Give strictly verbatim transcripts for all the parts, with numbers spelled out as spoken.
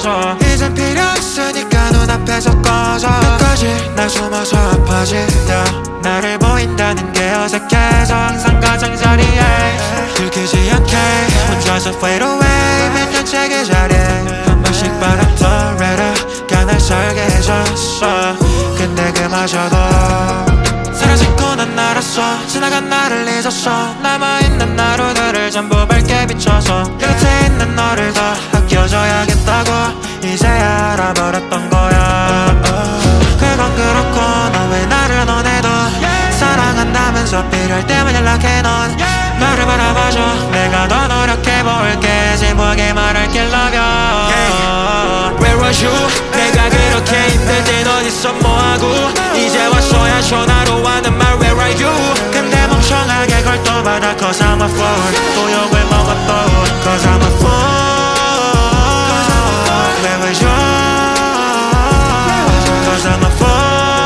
바라봐줘. 이젠 필요 없으니까 눈앞에서 꺼져. 끝까지 날 숨어서 아파지. yeah. 나를 보인다는 게 어색해져. 항상 가장자리에 들키지 않게 혼자서 fade away. 몇 년째 그 자리에 한 번씩 바람더라도가 날 살게 해줬어. 근데 그마저도 사라졌고 난 알았어. 지나간 나를 잊었어. 남아있는 하루들을 전부 밝게 비춰서 곁에 있는 너를 더 아껴줘야겠다고 이제야 알아버렸던 거야. 그건 그렇고 넌 왜 나를 원해도 사랑한다면서 필요할 때만 연락해. 넌 나를 바라봐줘. 내가 더 노력해볼게. 진부하게 말할게 love you. Where was you? 내가 그렇게 힘들 땐 어딨어 뭐하고. 이제 와서야 전화로 하는 말 Where are you? 근데 멍청하게 걸 또 받아 Cause I'm a fool. 또 욕을 먹어 또 Cause I'm a fool. Where was you? Cause I'm a fool.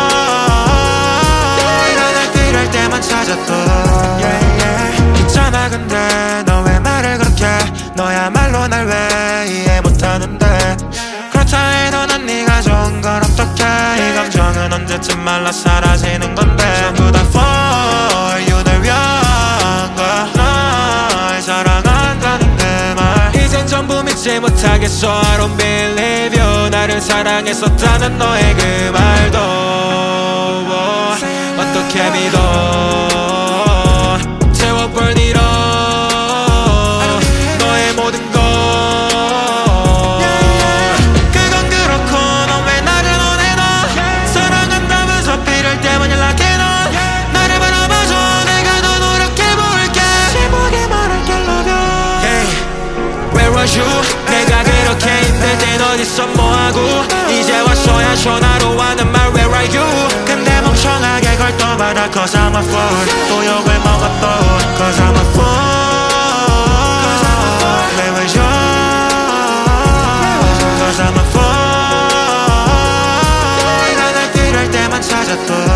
이런 날 필요할 때만 찾아 또 yeah, yeah. 있잖아 근데 너 왜 말을 그렇게 너야말로 날 왜 이해 못하는데. 그렇다 해도 난 네가 좋은 건 어떡해. 이 감정은 언제쯤 말라 사라지는 건데. 전부 다 for you 날 위한 거야. 널 사랑한다는 그 말 이젠 전부 믿지 못하겠어. I don't believe you. 나를 사랑했었다는 너의 그 말도 어떻게 믿어. 채워볼 일어 너의 모든 걸. 그건 그렇고 넌 왜 나를 원해. 너 사랑한다면서 필요할 때만 연락해. 넌 나를 바라봐줘. 내가 더 노력해볼게. 진부하게 말할게 love you. yeah. Where was you? 내가 그렇게 힘들 땐 어딨어 뭐하고. 이제 와서야 전화로 하는 말 Where are you? 근데 멍청하게 걸 또 받아 Cause I'm a fool. 또 욕을 먹어 또 Cause I'm a fool. Where was you? Cause I'm a fool. 이런 날 필요할 때만 찾아 또